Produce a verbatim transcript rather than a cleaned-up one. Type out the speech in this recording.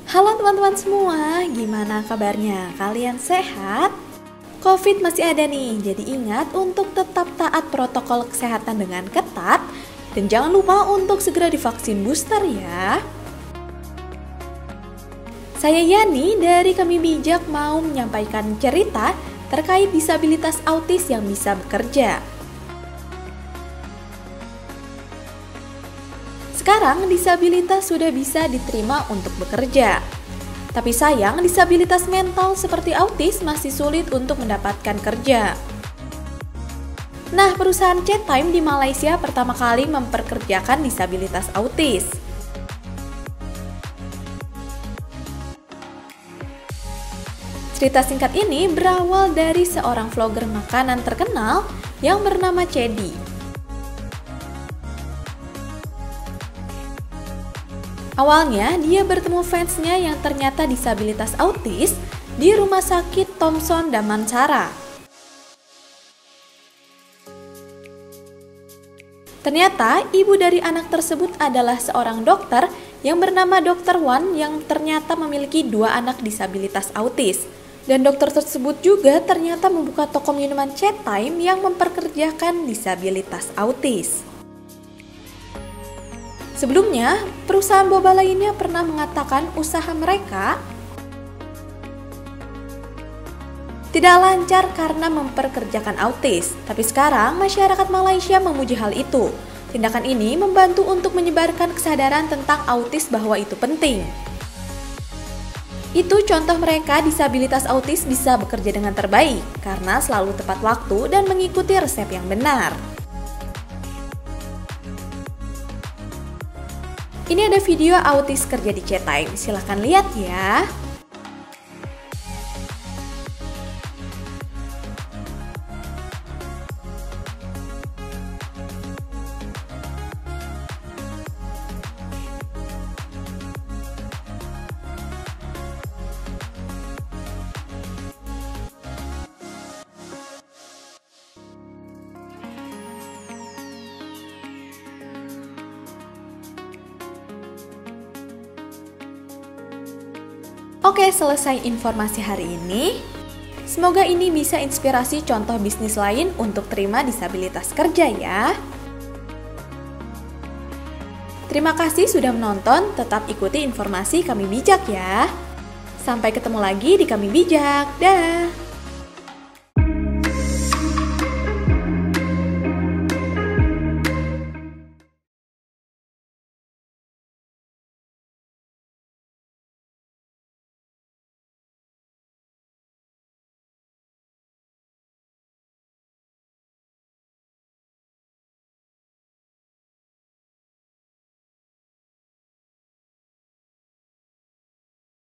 Halo teman-teman semua, gimana kabarnya? Kalian sehat? Covid masih ada nih, jadi ingat untuk tetap taat protokol kesehatan dengan ketat dan jangan lupa untuk segera divaksin booster ya. Saya Yani dari Kami Bijak mau menyampaikan cerita terkait disabilitas autis yang bisa bekerja. Sekarang disabilitas sudah bisa diterima untuk bekerja. Tapi sayang, disabilitas mental seperti autis masih sulit untuk mendapatkan kerja. Nah, perusahaan Chatime di Malaysia pertama kali memperkerjakan disabilitas autis. Cerita singkat ini berawal dari seorang vlogger makanan terkenal yang bernama Cedi. Awalnya, dia bertemu fansnya yang ternyata disabilitas autis di rumah sakit Thomson Damansara. Ternyata, ibu dari anak tersebut adalah seorang dokter yang bernama dokter Wan yang ternyata memiliki dua anak disabilitas autis. Dan dokter tersebut juga ternyata membuka toko minuman Chatime yang memperkerjakan disabilitas autis. Sebelumnya, perusahaan boba lainnya pernah mengatakan usaha mereka tidak lancar karena memperkerjakan autis. Tapi sekarang, masyarakat Malaysia memuji hal itu. Tindakan ini membantu untuk menyebarkan kesadaran tentang autis bahwa itu penting. Itu contoh mereka disabilitas autis bisa bekerja dengan terbaik karena selalu tepat waktu dan mengikuti resep yang benar. Ini ada video autis kerja di Chatime, silahkan lihat ya. Oke, selesai informasi hari ini. Semoga ini bisa inspirasi contoh bisnis lain untuk terima disabilitas kerja ya. Terima kasih sudah menonton, tetap ikuti informasi Kami Bijak ya. Sampai ketemu lagi di Kami Bijak, dah.